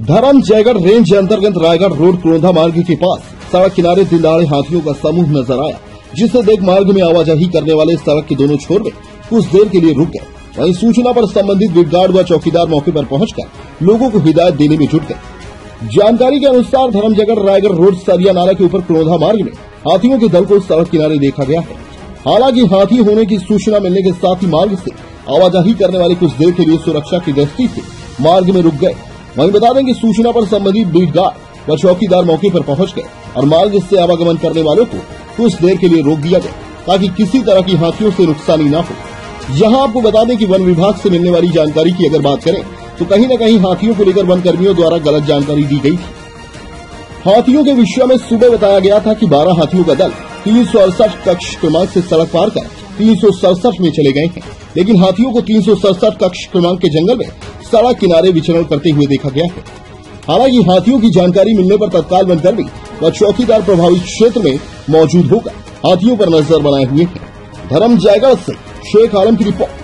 धर्म जयगढ़ रेंज अंतर्गत रायगढ़ रोड क्रोंधा मार्ग के पास सड़क किनारे दिनदाड़े हाथियों का समूह नजर आया, जिसे देख मार्ग में आवाजाही करने वाले सड़क के दोनों छोर में कुछ देर के लिए रुक गए। वहीं सूचना पर संबंधित गार्ड व चौकीदार मौके पर पहुंचकर लोगों को हिदायत देने में जुट गए। जानकारी के अनुसार धर्मजयगढ़ रायगढ़ रोड सरिया नाला के ऊपर क्रोंधा मार्ग में हाथियों के दल को सड़क किनारे देखा गया है। हालांकि हाथी होने की सूचना मिलने के साथ ही मार्ग से आवाजाही करने वाले कुछ देर के लिए सुरक्षा की दृष्टि से मार्ग में रुक गए। वहीं बता दें कि सूचना पर संबंधित बीट गार्ड व चौकीदार मौके पर पहुंच गए और मार्ग से आवागमन करने वालों को कुछ देर के लिए रोक दिया गया ताकि किसी तरह की हाथियों से नुकसानी न हो। यहां आपको बता दें कि वन विभाग से मिलने वाली जानकारी की अगर बात करें तो कहीं न कहीं हाथियों को लेकर वन कर्मियों द्वारा गलत जानकारी दी गई थी। हाथियों के विषय में सुबह बताया गया था कि 12 हाथियों का दल 368 कक्ष क्रमांक से सड़क पार कर 367 में चले गए हैं, लेकिन हाथियों को 367 कक्ष क्रमांक के जंगल में सड़क किनारे विचरण करते हुए देखा गया है। हालांकि हाथियों की जानकारी मिलने पर तत्काल वनकर्मी व चौकीदार प्रभावित क्षेत्र में मौजूद होकर हाथियों पर नजर बनाए हुए हैं। धर्मजयगढ़ से शेख आलम की रिपोर्ट।